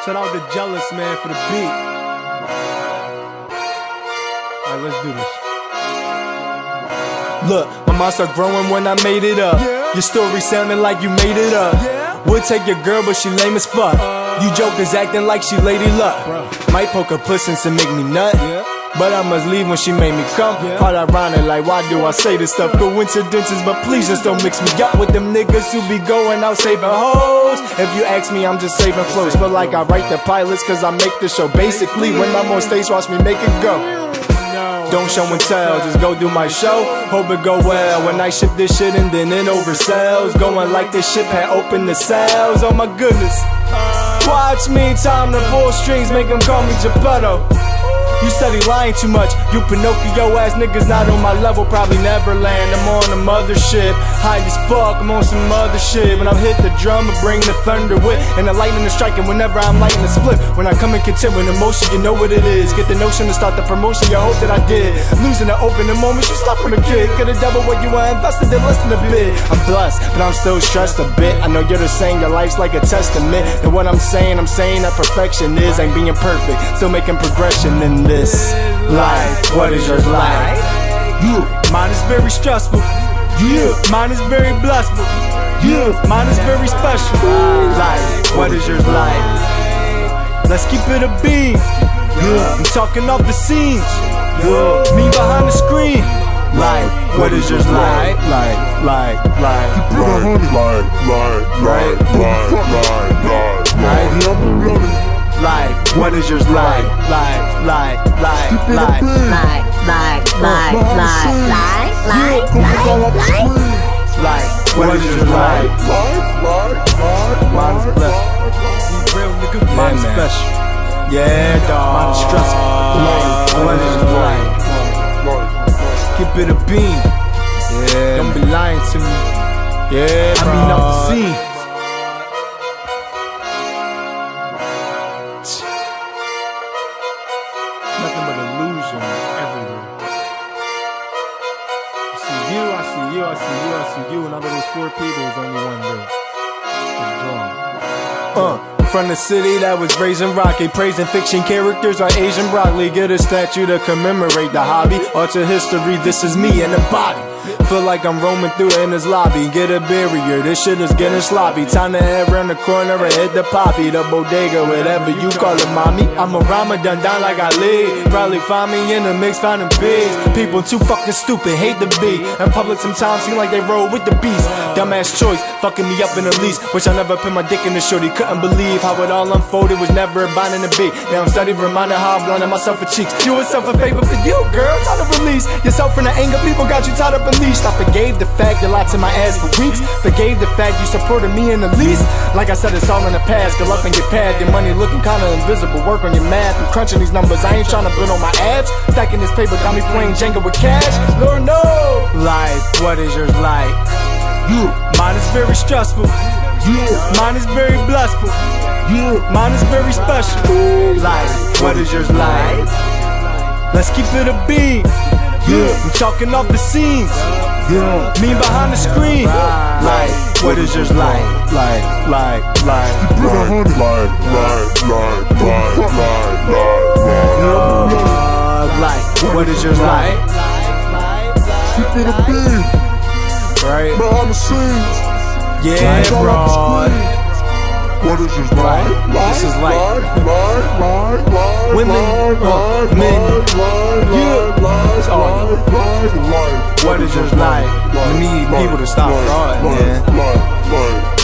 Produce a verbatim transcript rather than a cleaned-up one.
Shout out to Jealous, man, for the beat. Alright, let's do this. Look, my mind started growing when I made it up. Yeah. Your story sounding like you made it up. Yeah. Would take your girl, but she lame as fuck. Uh, you jokers acting like she Lady Luck. Bro. Might poke her puss and make me nut. Yeah. But I must leave when she made me come. Yeah. Hard ironic, like why do I say this stuff? Coincidences, but please just don't mix me up with them niggas who be going out saving hoes. If you ask me, I'm just saving flows. Feel like I write the pilots cause I make the show. Basically, when I'm on stage, watch me make it go. Don't show and tell, just go do my show. Hope it go well when I ship this shit and then it oversells. Going like this ship had opened the sails. Oh my goodness. Watch me time the four strings, make them call me Geppetto. You study lying too much, you Pinocchio ass niggas not on my level, probably never land. I'm on the mothership, high as fuck, I'm on some other shit. When I hit the drum, I bring the thunder with, and the lightning is striking whenever I'm lighting the split. When I come in content with emotion, you know what it is. Get the notion to start the promotion, you hope that I did. Losing the open the moment, you stop with a kid. Could've doubled what you were invested in less than a bit. I'm blessed, but I'm still stressed a bit. I know you're just saying your life's like a testament. And what I'm saying, I'm saying that perfection is ain't being perfect, still making progression in this life. What is yours like? Yeah. Mine is very stressful. Yeah. Mine is very blissful. Yeah. Mine is very special. Life. What is yours like? Let's keep it a beat. Yeah. I'm talking off the scenes. Yeah. Me behind the screen. Life. What is yours like? Like, like, like, like, like, like, like, like, like, like. Life, what is yours like? Like, like, like, like, like, like, like, like, like, like, like, like, what is yours like? Mine is blessed. Mine is special. Yeah, dawg. Mine is stressful. What is yours like? Keep it a beam. Yeah, don't be lying to me. Yeah, I mean off the scene. Nothing but illusion everywhere. I see you, I see you, I see you, I see you, and out of those four people, there's only one real. It's drawn. Uh. From the city that was raising rocket, praising fiction characters like Asian broccoli. Get a statue to commemorate the hobby. Alter history, this is me in the body. Feel like I'm roaming through in this lobby. Get a barrier, this shit is getting sloppy. Time to head round the corner and hit the poppy. The bodega, whatever you call it, mommy. I'm a Ramadan down like I live. Probably find me in the mix, finding pigs. People too fucking stupid, hate the beat. In public sometimes seem like they roll with the beast. Dumbass choice, fucking me up in the least. Wish I never put my dick in the shorty. Couldn't believe how it all unfolded, was never a binding a beat. Now I'm studying, reminding how I blinded myself with cheeks. You yourself a favor for you, girl, time to release yourself from the anger people got you tied up and leashed. I forgave the fact you lied to my ass for weeks. Forgave the fact you supported me in the least. Like I said, it's all in the past. Good luck on your path. Your money looking kinda invisible. Work on your math. I'm crunching these numbers. I ain't trying to build on my abs. Stacking this paper got me playing Jenga with cash. Lord no. Life, what is yours like? Yeah. Mine is very stressful. Yeah. Mine is very blissful. Yeah. Mine is very special. Life, what is yours like? Let's keep it a beat. Yeah. I'm talking off the scenes. Yeah. Me behind the screen. Life, what is yours like? Like, like, like, like, like, like, like, like, like, like, like, what is yours like? Keep it a beat. Right behind the scenes. Yeah, bro. What is yours like? This is like, like, like, like, like, women, uh, men, yeah. It's all you. What is yours like? We need people to stop fraud, man.